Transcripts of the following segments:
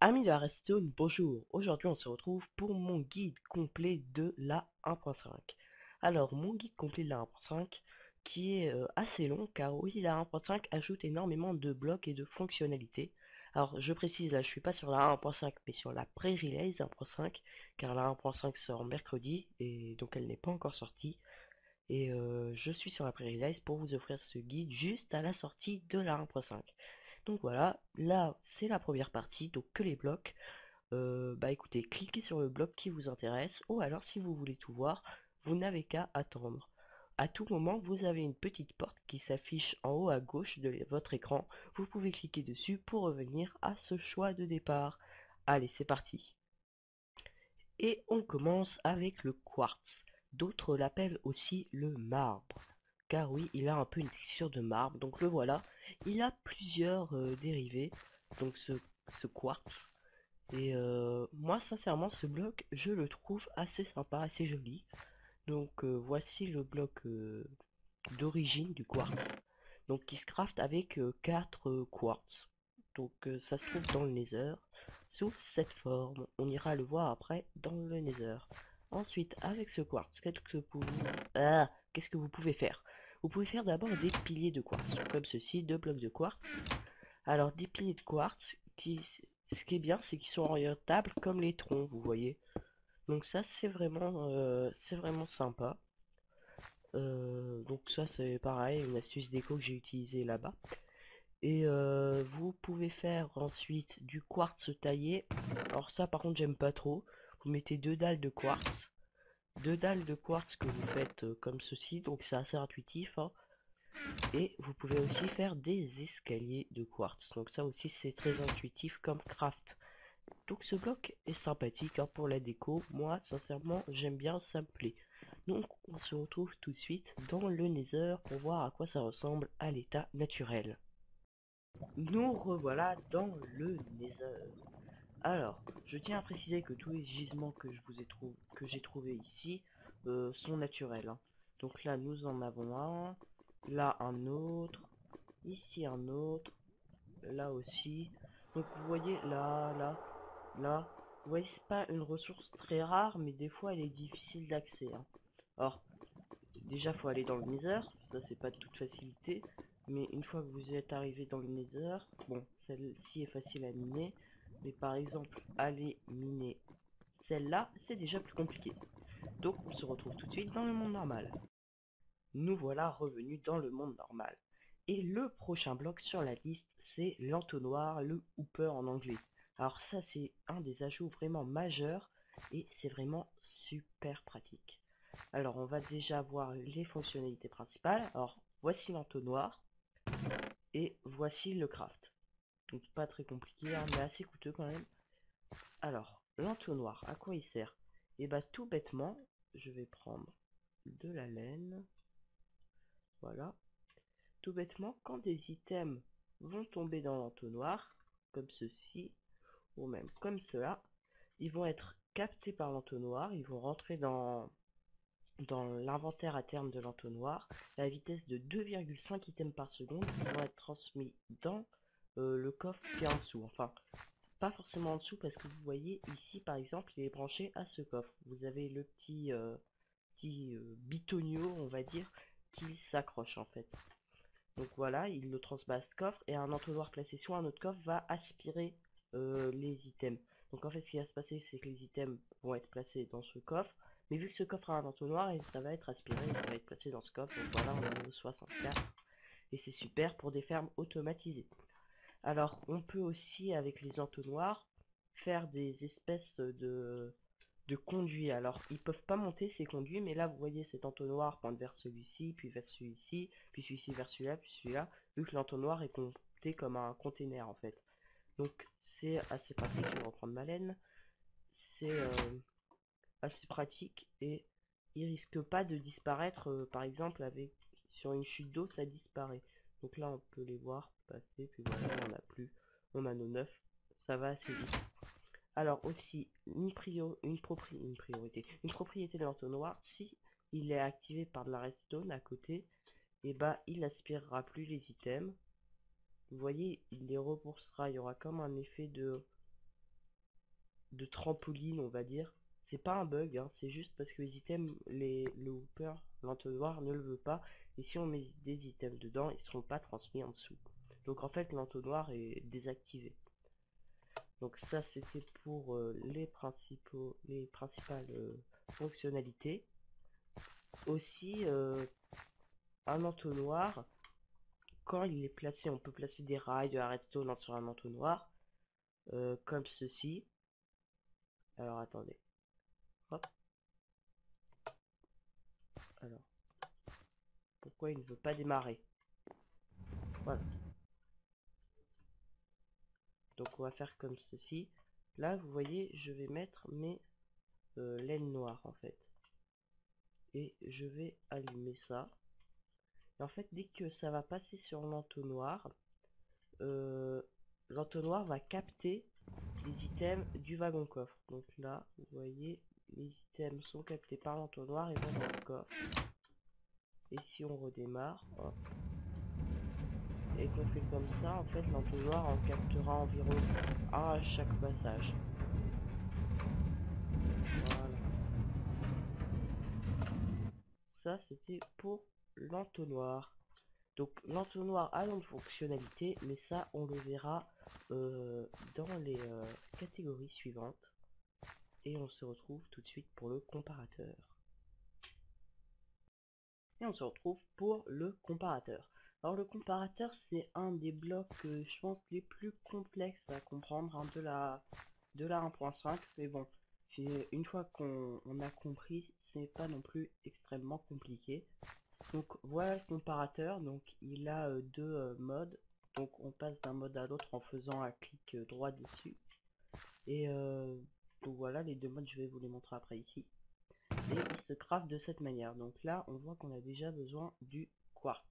Amis de la Redstone, bonjour. Aujourd'hui, on se retrouve pour mon guide complet de la 1.5. Alors, mon guide complet de la 1.5, qui est assez long, car oui, la 1.5 ajoute énormément de blocs et de fonctionnalités. Alors, je précise, là, je suis pas sur la 1.5, mais sur la pré-release 1.5, car la 1.5 sort mercredi, et donc elle n'est pas encore sortie. Et je suis sur la pré-release pour vous offrir ce guide juste à la sortie de la 1.5. Donc voilà, là c'est la première partie, donc que les blocs. Bah écoutez, cliquez sur le bloc qui vous intéresse, ou alors si vous voulez tout voir, vous n'avez qu'à attendre. À tout moment, vous avez une petite porte qui s'affiche en haut à gauche de votre écran. Vous pouvez cliquer dessus pour revenir à ce choix de départ. Allez, c'est parti. Et on commence avec le quartz. D'autres l'appellent aussi le marbre. Car oui, il a un peu une texture de marbre, donc le voilà. Il a plusieurs dérivés, donc ce quartz. Et moi, sincèrement, ce bloc, je le trouve assez sympa, assez joli. Donc voici le bloc d'origine du quartz. Donc qui se craft avec 4 quartz. Donc ça se trouve dans le nether, sous cette forme. On ira le voir après dans le nether. Ensuite, avec ce quartz, qu'est-ce que vous pouvez faire? Vous pouvez faire d'abord des piliers de quartz, comme ceci, 2 blocs de quartz. Alors des piliers de quartz, ce qui est bien, c'est qu'ils sont orientables comme les troncs, vous voyez. Donc ça, c'est vraiment sympa. Donc ça, c'est pareil, une astuce déco que j'ai utilisée là-bas. Et vous pouvez faire ensuite du quartz taillé. Alors ça, par contre, j'aime pas trop. Vous mettez 2 dalles de quartz. 2 dalles de quartz que vous faites comme ceci, donc c'est assez intuitif, hein. Et vous pouvez aussi faire des escaliers de quartz. Donc ça aussi c'est très intuitif comme craft. Donc ce bloc est sympathique hein, pour la déco. Moi sincèrement j'aime bien, ça me plaît. Donc on se retrouve tout de suite dans le nether pour voir à quoi ça ressemble à l'état naturel. Nous revoilà dans le nether. Alors, je tiens à préciser que tous les gisements que j'ai trouvés ici sont naturels, hein. Donc là, nous en avons un, là un autre, ici un autre, là aussi. Donc vous voyez, là, vous voyez, c'est pas une ressource très rare, mais des fois elle est difficile d'accès, hein. Alors, déjà, faut aller dans le nether, ça c'est pas de toute facilité, mais une fois que vous êtes arrivé dans le nether, bon, celle-ci est facile à miner, mais par exemple, aller miner celle-là, c'est déjà plus compliqué. Donc on se retrouve tout de suite dans le monde normal. Nous voilà revenus dans le monde normal. Et le prochain bloc sur la liste, c'est l'entonnoir, le hooper en anglais. Alors ça, c'est un des ajouts vraiment majeurs et c'est vraiment super pratique. Alors on va déjà voir les fonctionnalités principales. Alors voici l'entonnoir et voici le craft. Donc pas très compliqué, hein, mais assez coûteux quand même. Alors l'entonnoir, à quoi il sert? Et bah tout bêtement, je vais prendre de la laine. Voilà. Tout bêtement, quand des items vont tomber dans l'entonnoir, comme ceci, ou même comme cela, ils vont être captés par l'entonnoir, ils vont rentrer dans l'inventaire à terme de l'entonnoir, à la vitesse de 2,5 items par seconde, ils vont être transmis dans le coffre qui est en dessous. Enfin, pas forcément en dessous parce que vous voyez ici par exemple il est branché à ce coffre. Vous avez le petit bitonio on va dire qui s'accroche en fait. Donc voilà, il le transbat à ce coffre et un entonnoir placé sur un autre coffre va aspirer les items. Donc en fait ce qui va se passer c'est que les items vont être placés dans ce coffre, mais vu que ce coffre a un entonnoir, ça va être aspiré et ça va être placé dans ce coffre. Donc voilà, on a le 64 et c'est super pour des fermes automatisées. Alors on peut aussi avec les entonnoirs faire des espèces de conduits. Alors, ils peuvent pas monter ces conduits, mais là, vous voyez cet entonnoir pointe vers celui-ci, puis vers celui-ci, puis celui-ci vers celui-là, puis celui-là, vu que l'entonnoir est compté comme un container en fait. Donc, c'est assez pratique. Je vais reprendre ma laine. C'est assez pratique et il risque pas de disparaître. Par exemple, avec sur une chute d'eau, ça disparaît. Donc là, on peut les voir passer, puis voilà, on a plus. On a nos 9. Ça va assez vite. Alors aussi, une propriété de l'entonnoir, si il est activé par de la redstone à côté, et bah il aspirera plus les items. Vous voyez, il les repoussera, il y aura comme un effet de trampoline, on va dire. C'est pas un bug, hein, c'est juste parce que les items, le hooper, l'entonnoir ne le veut pas. Et si on met des items dedans, ils seront pas transmis en dessous. Donc en fait, l'entonnoir est désactivé. Donc ça, c'était pour les principales fonctionnalités. Aussi, un entonnoir, quand il est placé, on peut placer des rails, de la redstone sur un entonnoir, comme ceci. Alors attendez. Hop. Alors, pourquoi il ne veut pas démarrer? Voilà. Donc on va faire comme ceci. Là, vous voyez, je vais mettre mes laines noires en fait. Et je vais allumer ça. Et en fait, dès que ça va passer sur l'entonnoir, l'entonnoir va capter les items du wagon coffre. Donc là, vous voyez, les items sont captés par l'entonnoir et vont dans le coffre. Et si on redémarre, hop, et qu'on fait comme ça, en fait, l'entonnoir en captera environ un à chaque passage. Voilà. Ça, c'était pour l'entonnoir. Donc, l'entonnoir a une fonctionnalité, mais ça, on le verra dans les catégories suivantes. Et on se retrouve tout de suite pour le comparateur. Et on se retrouve pour le comparateur. Alors le comparateur, c'est un des blocs, je pense, les plus complexes à comprendre hein, de la 1.5. Mais bon, une fois qu'on a compris, c'est pas non plus extrêmement compliqué. Donc voilà le comparateur, donc il a deux modes. Donc on passe d'un mode à l'autre en faisant un clic droit dessus. Et donc voilà, les deux modes, je vais vous les montrer après ici. Et il se craft de cette manière. Donc là, on voit qu'on a déjà besoin du quartz.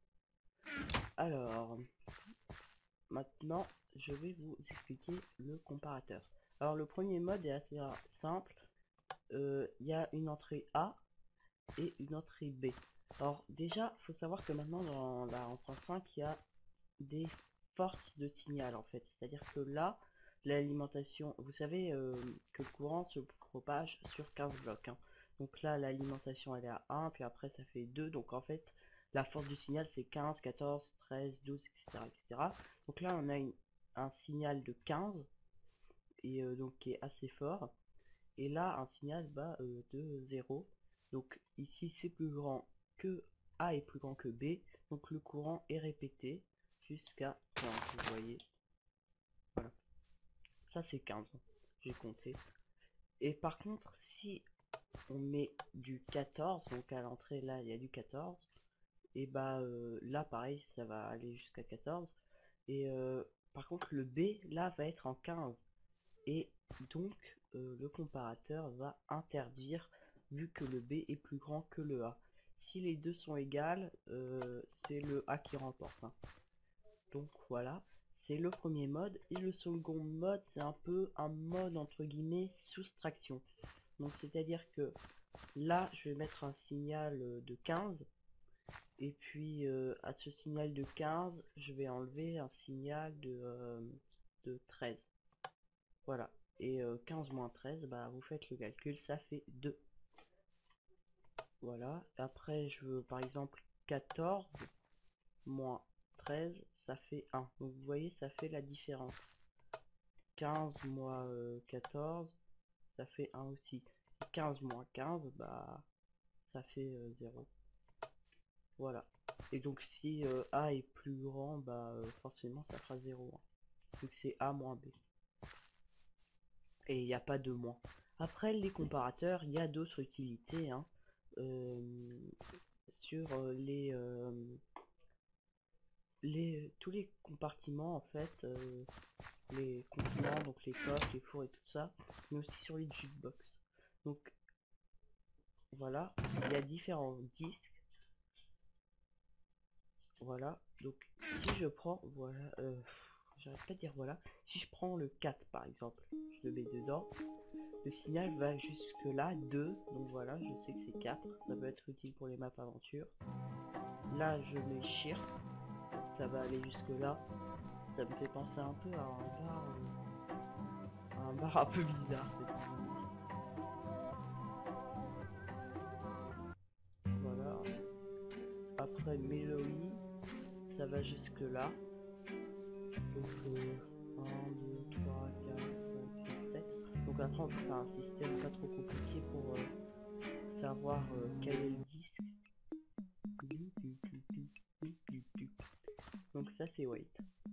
Alors, maintenant, je vais vous expliquer le comparateur. Alors, le premier mode est assez simple. Il y a une entrée A et une entrée B. Alors, déjà, il faut savoir que maintenant, dans la 1.5, il y a des forces de signal, en fait. C'est-à-dire que là, l'alimentation, vous savez que le courant se propage sur 15 blocs. Hein. Donc là, l'alimentation, elle est à 1, puis après, ça fait 2. Donc en fait, la force du signal, c'est 15, 14, 13, 12, etc. etc. Donc là, on a un signal de 15, et donc qui est assez fort. Et là, un signal de 0. Donc ici, c'est plus grand que A est plus grand que B. Donc le courant est répété jusqu'à 15, vous voyez. Voilà. Ça, c'est 15. J'ai compté. Et par contre, si on met du 14, donc à l'entrée, là, il y a du 14, et là, pareil, ça va aller jusqu'à 14. Et par contre, le B, là, va être en 15. Et donc, le comparateur va interdire, vu que le B est plus grand que le A. Si les deux sont égales, c'est le A qui remporte. Hein. Donc voilà, c'est le premier mode. Et le second mode, c'est un peu un mode entre guillemets soustraction. Donc c'est-à-dire que là, je vais mettre un signal de 15. Et puis à ce signal de 15, je vais enlever un signal de 13. Voilà. Et 15 moins 13, bah vous faites le calcul, ça fait 2. Voilà. Après, je veux par exemple 14 moins 13, ça fait 1. Donc vous voyez, ça fait la différence. 15 moins 14, ça fait 1 aussi. 15 moins 15, bah ça fait 0. Voilà. Et donc si A est plus grand, bah forcément ça fera 0. Hein. Donc c'est A moins B. Et il n'y a pas de moins. Après les comparateurs, il y a d'autres utilités. Hein. Sur tous les compartiments en fait, les contenants, donc les coffres, les fours et tout ça, mais aussi sur les jukebox. Donc voilà, il y a différents disques. Voilà, donc si je prends, voilà, j'arrête pas de dire voilà, si je prends le 4 par exemple, je le mets dedans, le signal va jusque là, 2, donc voilà, je sais que c'est 4, ça peut être utile pour les maps aventure. Là je mets Shift, ça va aller jusque là, ça me fait penser un peu à un bar un peu bizarre. Voilà. Après Meloï, ça va jusque là. Donc 1, 2, 3, 4, 5, 6, 7. Donc après on peut faire un système pas trop compliqué pour savoir quel est le disque. Donc ça c'est wait.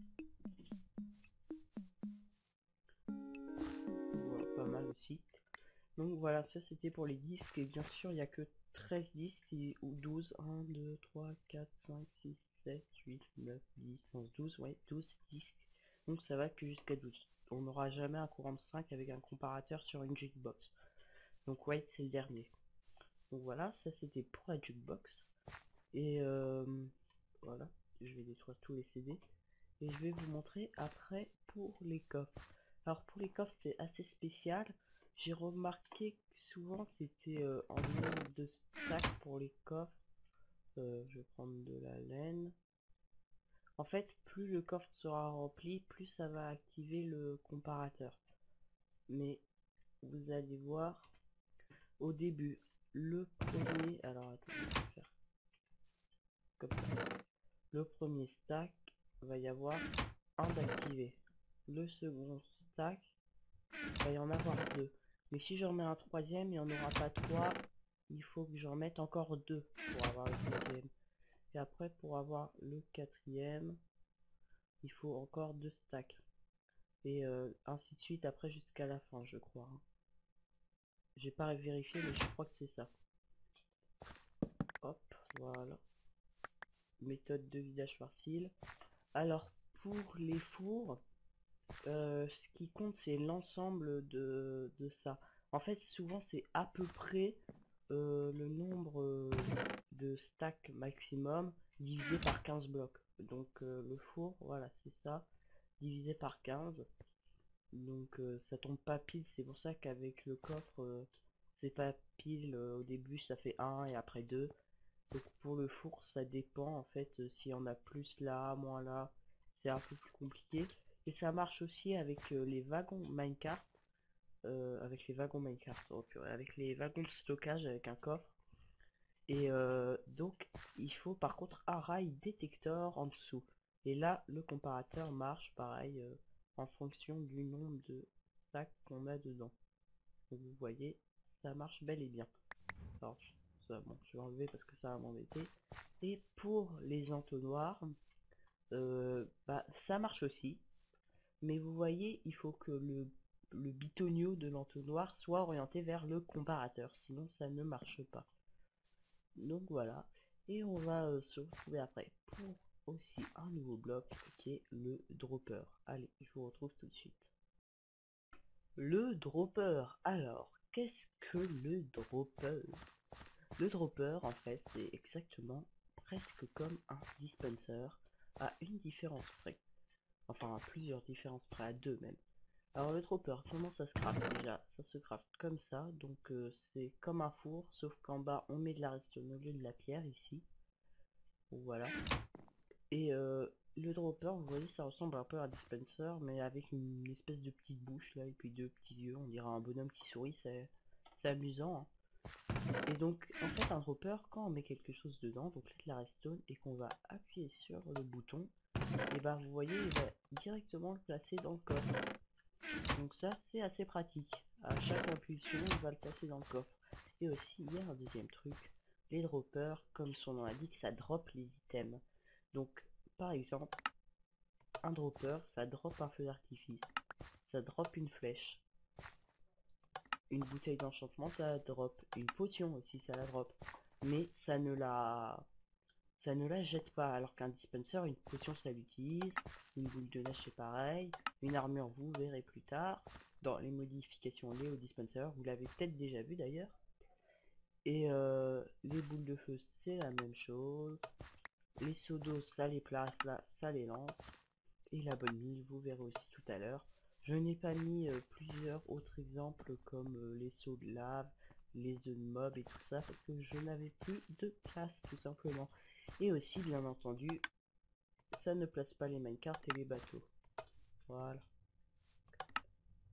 Voilà, pas mal aussi. Donc voilà, ça c'était pour les disques. Et bien sûr il n'y a que 13 disques ou 12. 1, 2, 3, 4, 5, 6, 7, 8, 9, 10, 11, 12. Ouais, 12 disques. Donc ça va que jusqu'à 12. On n'aura jamais un courant de 5 avec un comparateur sur une jukebox. Donc wait c'est le dernier. Donc voilà, ça c'était pour la jukebox. Et voilà, je vais détruire tous les CD. Et je vais vous montrer après pour les coffres. Alors pour les coffres c'est assez spécial. J'ai remarqué que souvent c'était en nombre de stacks pour les coffres. Je vais prendre de la laine. En fait, plus le coffre sera rempli, plus ça va activer le comparateur. Mais vous allez voir au début, le premier... Alors attends, je vais faire comme ça. Le premier stack, va y avoir un d'activé. Le second stack, va y en avoir deux. Mais si j'en mets un troisième, il n'y en aura pas trois. Il faut que j'en mette encore deux pour avoir le troisième. Et après, pour avoir le quatrième, il faut encore deux stacks. Et ainsi de suite après jusqu'à la fin, je crois. J'ai pas vérifié, mais je crois que c'est ça. Hop, voilà. Méthode de vidage facile. Alors, pour les fours, ce qui compte, c'est l'ensemble de ça. En fait, souvent, c'est à peu près le nombre de stacks maximum divisé par 15 blocs. Donc, le four, voilà, c'est ça, divisé par 15. Donc, ça tombe pas pile. C'est pour ça qu'avec le coffre, c'est pas pile. Au début, ça fait 1 et après 2. Donc, pour le four, ça dépend. En fait, s'il y en a plus là, moins là, c'est un peu plus compliqué. Et ça marche aussi avec les wagons minecart. Avec les wagons minecart, oh, avec les wagons de stockage avec un coffre. Et donc il faut par contre un rail détecteur en dessous. Et là le comparateur marche pareil en fonction du nombre de stacks qu'on a dedans. Donc vous voyez, ça marche bel et bien. Alors ça, bon, je vais enlever parce que ça va m'embêter. Et pour les entonnoirs, bah, ça marche aussi. Mais vous voyez, il faut que le bitonio de l'entonnoir soit orienté vers le comparateur, sinon ça ne marche pas. Donc voilà, et on va se retrouver après pour aussi un nouveau bloc qui est le dropper. Allez, je vous retrouve tout de suite. Le dropper, alors, qu'est-ce que le dropper? Le dropper, en fait, c'est exactement presque comme un dispenser, à une différence près. Enfin, à plusieurs différences près, à deux même. Alors le dropper, comment ça se craft déjà? Ça se craft comme ça, donc c'est comme un four, sauf qu'en bas on met de la redstone au lieu de la pierre ici. Voilà. Et le dropper, vous voyez, ça ressemble un peu à un dispenser, mais avec une espèce de petite bouche là, et puis deux petits yeux, on dirait un bonhomme qui sourit, c'est amusant. Hein. Et donc, en fait, un dropper, quand on met quelque chose dedans, donc là de la redstone, et qu'on va appuyer sur le bouton, et ben vous voyez, il va directement le placer dans le coffre. Donc ça c'est assez pratique. À chaque impulsion, il va le placer dans le coffre. Et aussi, il y a un deuxième truc. Les droppers, comme son nom l'indique, ça drop les items. Donc, par exemple, un dropper, ça drop un feu d'artifice. Ça drop une flèche. Une bouteille d'enchantement, ça la drop. Une potion aussi, ça la drop. Mais ça ne la jette pas, alors qu'un dispenser, une potion ça l'utilise, une boule de neige c'est pareil, une armure vous verrez plus tard, dans les modifications liées au dispenser, vous l'avez peut-être déjà vu d'ailleurs, et les boules de feu c'est la même chose, les seaux d'eau ça les place là, ça les lance, et la bonne mine vous verrez aussi tout à l'heure. Je n'ai pas mis plusieurs autres exemples comme les seaux de lave, les œufs de mob et tout ça parce que je n'avais plus de place tout simplement. Et aussi bien entendu, ça ne place pas les minecarts et les bateaux. Voilà.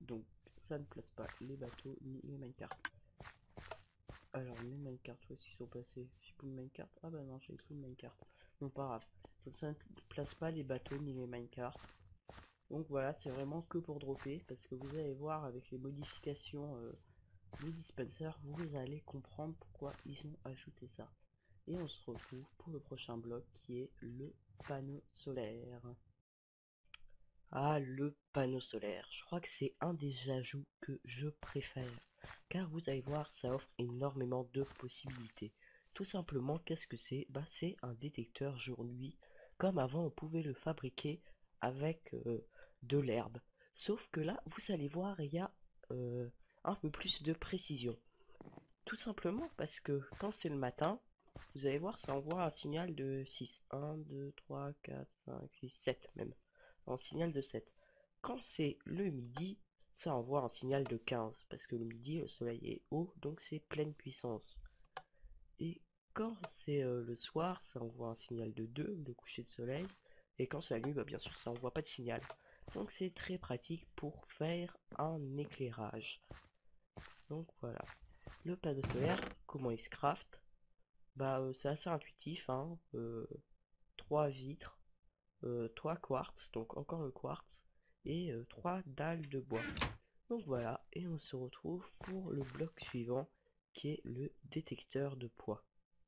Donc ça ne place pas les bateaux ni les minecarts. Alors les minecarts, où est-ce qu'ils sont passés? J'ai plus de minecart. Ah bah non, j'ai plus de minecart. Bon, pas grave. Donc ça ne place pas les bateaux ni les minecarts. Donc voilà, c'est vraiment que pour dropper, parce que vous allez voir avec les modifications des dispensers, vous allez comprendre pourquoi ils ont ajouté ça. Et on se retrouve pour le prochain bloc qui est le panneau solaire. Ah, le panneau solaire, je crois que c'est un des ajouts que je préfère. Car vous allez voir, ça offre énormément de possibilités. Tout simplement, qu'est-ce que c'est? Bah, c'est un détecteur jour-nuit. Comme avant, on pouvait le fabriquer avec de l'herbe. Sauf que là, vous allez voir, il y a un peu plus de précision. Tout simplement parce que quand c'est le matin, vous allez voir, ça envoie un signal de 6. 1, 2, 3, 4, 5, 6, 7 même. Un signal de 7. Quand c'est le midi, ça envoie un signal de 15. Parce que le midi, le soleil est haut, donc c'est pleine puissance. Et quand c'est le soir, ça envoie un signal de 2, le coucher de soleil. Et quand c'est la nuit, bah, bien sûr, ça envoie pas de signal. Donc c'est très pratique pour faire un éclairage. Donc voilà. Le panneau solaire, comment il se craft? Bah c'est assez intuitif, hein. 3 vitres, 3 quartz, donc encore le quartz, et 3 dalles de bois. Donc voilà, et on se retrouve pour le bloc suivant, qui est le détecteur de poids.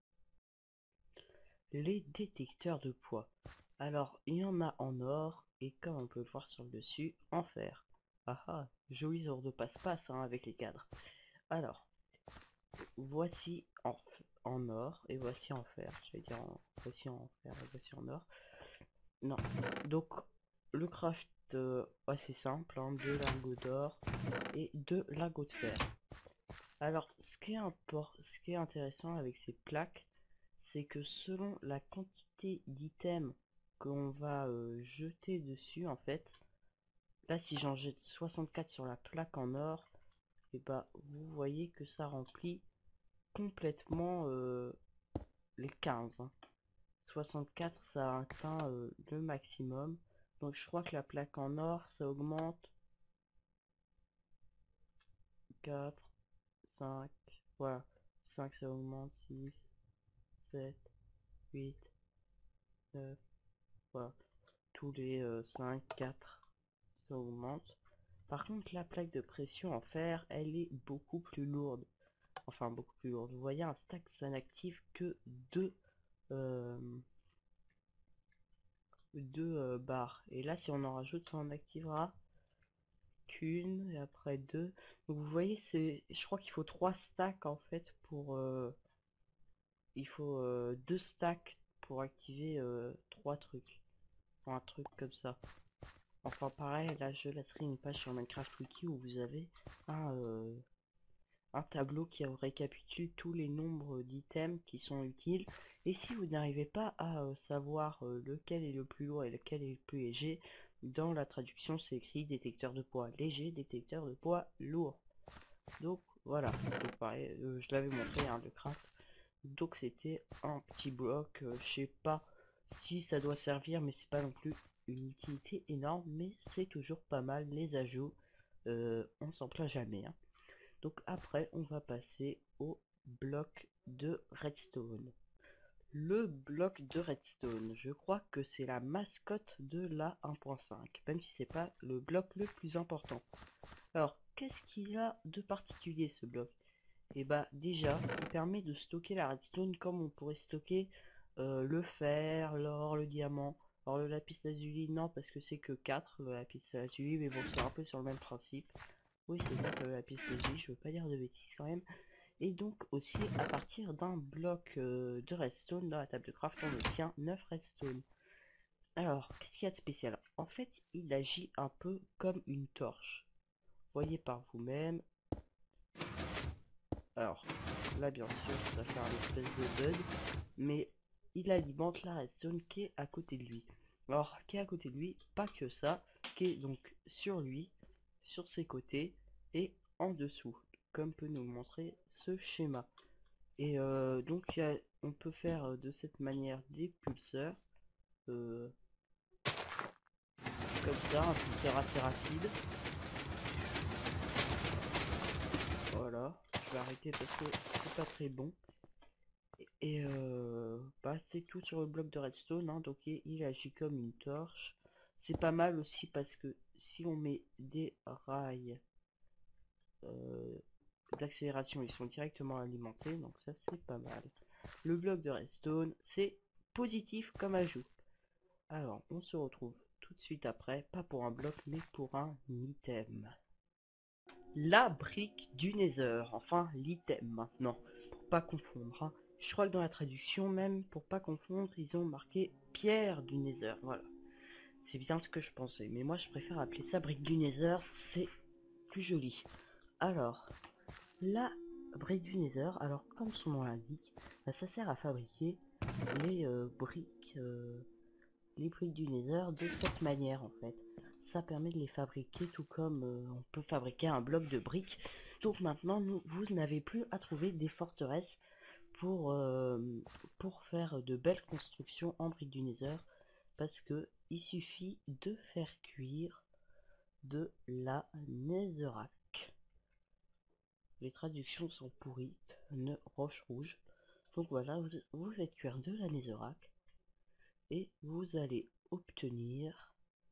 Les détecteurs de poids. Alors, il y en a en or, et comme on peut le voir sur le dessus, en fer. Ah ah, joli ordre de passe-passe hein, avec les cadres. Alors, voici en or et voici en fer. Je vais dire voici en fer et voici en or. Non. Donc le craft assez simple, hein, 2 lingots d'or et 2 lingots de fer. Alors ce qui est intéressant avec ces plaques, c'est que selon la quantité d'items qu'on va jeter dessus en fait, là si j'en jette 64 sur la plaque en or, et bah vous voyez que ça remplit complètement les 15. Hein. 64 ça atteint le maximum. Donc je crois que la plaque en or ça augmente 4, 5, voilà. 5 ça augmente, 6, 7, 8, 9, voilà. Tous les 5, 4 ça augmente. Par contre la plaque de pression en fer elle est beaucoup plus lourde. Enfin beaucoup plus lourde. Vous voyez un stack ça n'active que 2 barres. Et là si on en rajoute ça en activera qu'une et après deux. Donc vous voyez c'est je crois qu'il faut 3 stacks en fait pour il faut 2 stacks pour activer 3 trucs. Enfin, un truc comme ça. Enfin pareil là je laisserai une page sur Minecraft Wiki où vous avez un tableau qui récapitule tous les nombres d'items qui sont utiles. Et si vous n'arrivez pas à savoir lequel est le plus lourd et lequel est le plus léger, dans la traduction c'est écrit détecteur de poids léger, détecteur de poids lourd. Donc voilà, donc, pareil, je l'avais montré hein, le craft. Donc c'était un petit bloc, je sais pas si ça doit servir, mais c'est pas non plus une utilité énorme, mais c'est toujours pas mal les ajouts, on s'en plaint jamais. Hein. Donc après, on va passer au bloc de redstone. Le bloc de redstone, je crois que c'est la mascotte de la 1.5, même si c'est pas le bloc le plus important. Alors, qu'est-ce qu'il a de particulier ce bloc? Et bah déjà, il permet de stocker la redstone comme on pourrait stocker le fer, l'or, le diamant. Alors le lapis lazuli, non, parce que c'est que 4 le lapis lazuli, mais bon, c'est un peu sur le même principe. Oui, c'est ça que le lapis lazuli, je veux pas dire de bêtises quand même. Et donc aussi, à partir d'un bloc de redstone dans la table de craft, on obtient 9 redstone. Alors, qu'est-ce qu'il y a de spécial? En fait, il agit un peu comme une torche. Voyez par vous-même. Alors, là bien sûr, ça va faire une espèce de bug, mais il alimente la redstone qui est à côté de lui. Alors, qui est à côté de lui, pas que ça, qui est donc sur lui, sur ses côtés et en dessous, comme peut nous montrer ce schéma. Et donc, on peut faire de cette manière des pulseurs, comme ça, un pulseur assez rapide. vais arrêter parce que c'est pas très bon. Et bah c'est tout sur le bloc de redstone, hein. Donc il agit comme une torche. C'est pas mal aussi parce que si on met des rails euh, d'accélération, ils sont directement alimentés, donc ça c'est pas mal. Le bloc de redstone, c'est positif comme ajout. Alors, on se retrouve tout de suite après, pas pour un bloc, mais pour un item. La brique du Nether, enfin l'item maintenant, pour pas confondre, hein. Je crois que dans la traduction même, pour pas confondre, ils ont marqué pierre du Nether, voilà. C'est bien ce que je pensais, mais moi je préfère appeler ça brique du Nether, c'est plus joli. Alors, la brique du Nether, alors comme son nom l'indique, bah, ça sert à fabriquer les briques du Nether de cette manière en fait. Ça permet de les fabriquer tout comme on peut fabriquer un bloc de briques. Donc maintenant, vous n'avez plus à trouver des forteresses pour, euh, pour faire de belles constructions en briques du Nether. Parce que il suffit de faire cuire de la Netherrack. Les traductions sont pourries, une roche rouge. Donc voilà, vous faites cuire de la Netherrack et vous allez obtenir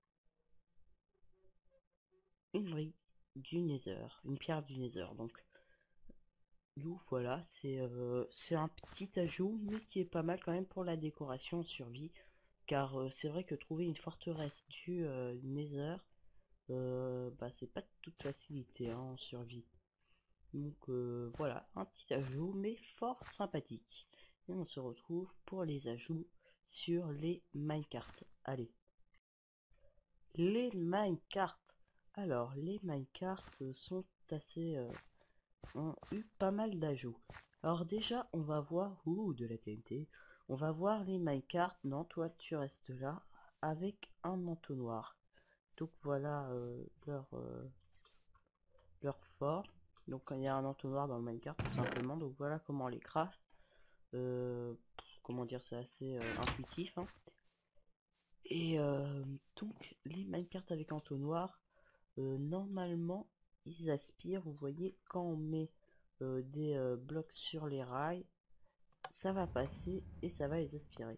une brique du Nether, une pierre du Nether. Donc voilà, c'est un petit ajout, mais qui est pas mal quand même pour la décoration en survie. Car c'est vrai que trouver une forteresse du Nether, bah c'est pas de toute facilité hein, en survie. Donc voilà, un petit ajout, mais fort sympathique. Et on se retrouve pour les ajouts sur les minecarts. Allez. Les minecarts. Alors, les minecarts sont assez... ont eu pas mal d'ajouts. Alors déjà, on va voir... Ouh, de la TNT. On va voir les minecarts. Non, toi, tu restes là. Avec un entonnoir. Donc voilà leur fort. Donc il y a un entonnoir dans le minecart tout simplement. Donc voilà comment on les craft. Comment dire, c'est assez intuitif. Hein. Et donc les minecarts avec entonnoir, normalement ils aspirent. Vous voyez quand on met des blocs sur les rails, ça va passer et ça va les aspirer.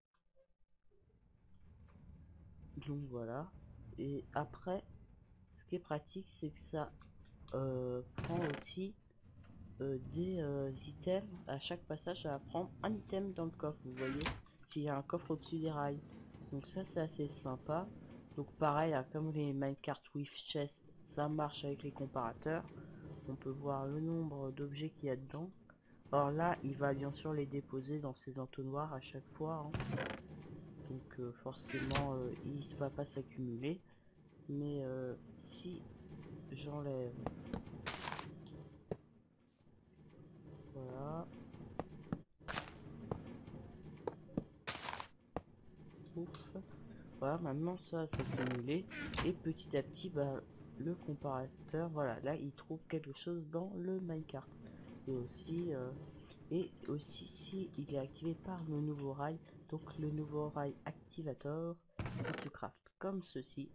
Donc voilà. Et après, ce qui est pratique, c'est que ça prend aussi des items. À chaque passage, ça va prendre un item dans le coffre. Vous voyez, s'il y a un coffre au-dessus des rails. Donc ça, c'est assez sympa. Donc pareil, hein, comme les minecart with chest, ça marche avec les comparateurs. On peut voir le nombre d'objets qu'il y a dedans. Or là, il va bien sûr les déposer dans ses entonnoirs à chaque fois. Hein. Donc forcément, il ne va pas s'accumuler. Mais si j'enlève... Voilà. Ouf. Voilà, maintenant ça s'est accumulé. Et petit à petit, bah, le comparateur, voilà, là il trouve quelque chose dans le minecart. Et aussi si il est activé par le nouveau rail, donc le nouveau rail activator, il se craft comme ceci.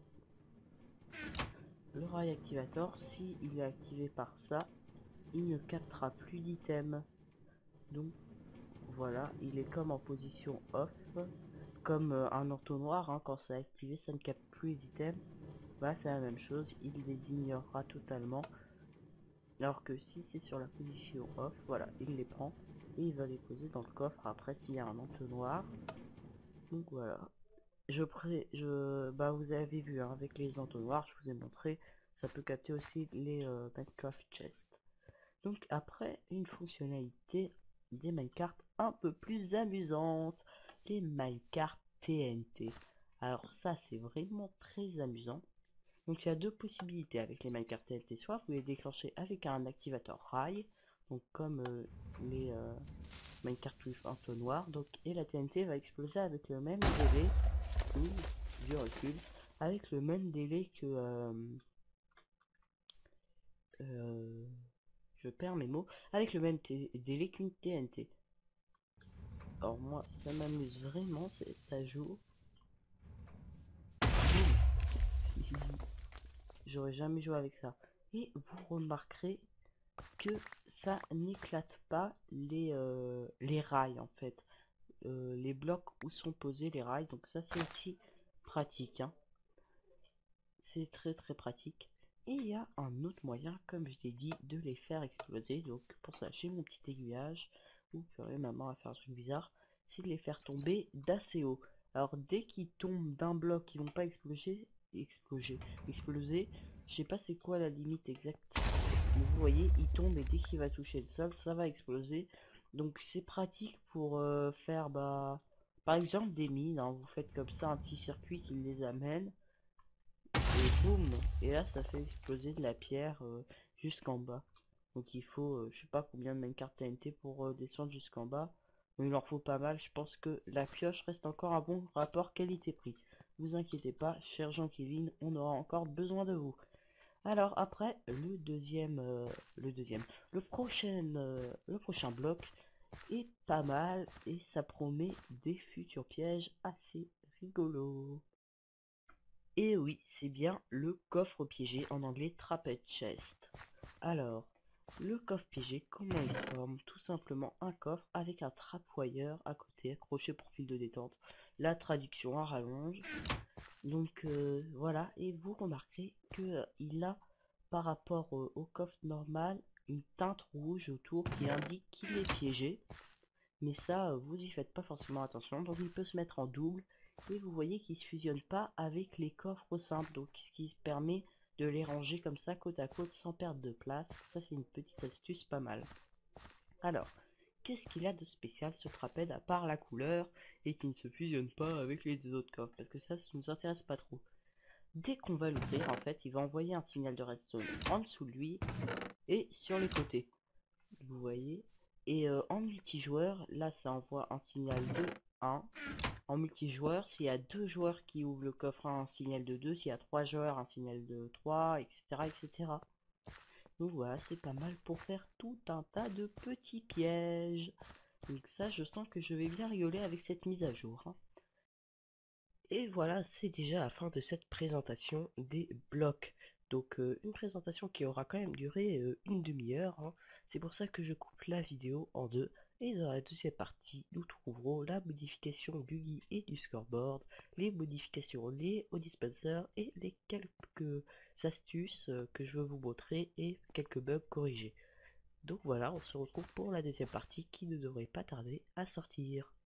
Le rail activator, si il est activé par ça, il ne captera plus d'items. Donc voilà, il est comme en position off, comme un entonnoir, hein, quand c'est activé ça ne capte plus les items. Bah c'est la même chose, il les ignorera totalement. Alors que si c'est sur la position off, voilà, il les prend et il va les poser dans le coffre après s'il y a un entonnoir. Donc voilà. Bah vous avez vu hein, avec les entonnoirs, je vous ai montré, ça peut capter aussi les Minecraft chests. Donc après, une fonctionnalité des minecarts un peu plus amusante, les minecarts TNT. Alors ça c'est vraiment très amusant. Donc il y a deux possibilités avec les minecarts TNT. Soit vous les déclenchez avec un activateur rail, donc comme les minecarts with entonnoir. Donc et la TNT va exploser avec le même délai, ou du recul, avec le même délai que euh, je perds mes mots, avec le même délai qu'une TNT. Alors moi ça m'amuse vraiment cet ajout. J'aurais jamais joué avec ça. Et vous remarquerez que ça n'éclate pas les rails en fait. Les blocs où sont posés les rails, donc ça c'est aussi pratique, hein. C'est très très pratique. Et il y a un autre moyen, comme je l'ai dit, de les faire exploser. Donc pour ça j'ai mon petit aiguillage. Vous purée, maman va faire un truc bizarre. C'est de les faire tomber d'assez haut. Alors dès qu'ils tombent d'un bloc, ils vont pas exploser. Je sais pas c'est quoi la limite exacte. Mais vous voyez, il tombe et dès qu'il va toucher le sol, ça va exploser. Donc c'est pratique pour faire par exemple des mines, hein. Vous faites comme ça un petit circuit qui les amène et boum, et là ça fait exploser de la pierre jusqu'en bas. Donc il faut je sais pas combien de minecarts TNT pour descendre jusqu'en bas, mais il leur faut pas mal. Je pense que la pioche reste encore un bon rapport qualité-prix. Vous inquiétez pas, cher Jean-Kévin, on aura encore besoin de vous. Alors après le prochain bloc est pas mal et ça promet des futurs pièges assez rigolos. Et oui, c'est bien le coffre piégé, en anglais Trapped Chest. Alors, le coffre piégé, comment il se forme? Tout simplement un coffre avec un trapwire à côté, accroché pour fil de détente. La traduction à rallonge. Donc voilà, et vous remarquerez que il a par rapport au coffre normal une teinte rouge autour qui indique qu'il est piégé. Mais ça, vous y faites pas forcément attention. Donc il peut se mettre en double. Et vous voyez qu'il se fusionne pas avec les coffres simples. Donc ce qui permet de les ranger comme ça côte à côte sans perdre de place. Ça c'est une petite astuce pas mal. Alors, qu'est-ce qu'il a de spécial ce trapède à part la couleur et qui ne se fusionne pas avec les deux autres coffres? Parce que ça nous intéresse pas trop. Dès qu'on va l'ouvrir, en fait, il va envoyer un signal de redstone en dessous de lui et sur les côtés. Vous voyez? Et en multijoueur, là, ça envoie un signal de 1. En multijoueur, s'il y a 2 joueurs qui ouvrent le coffre, un signal de 2. S'il y a 3 joueurs, un signal de 3, etc., etc. Donc voilà, c'est pas mal pour faire tout un tas de petits pièges. Donc ça, je sens que je vais bien rigoler avec cette mise à jour, hein. Et voilà, c'est déjà la fin de cette présentation des blocs. Donc une présentation qui aura quand même duré une demi-heure, hein. C'est pour ça que je coupe la vidéo en deux. Et dans la deuxième partie, nous trouverons la modification du GUI et du scoreboard, les modifications liées au dispenser et les quelques astuces que je veux vous montrer et quelques bugs corrigés. Donc voilà, on se retrouve pour la deuxième partie qui ne devrait pas tarder à sortir.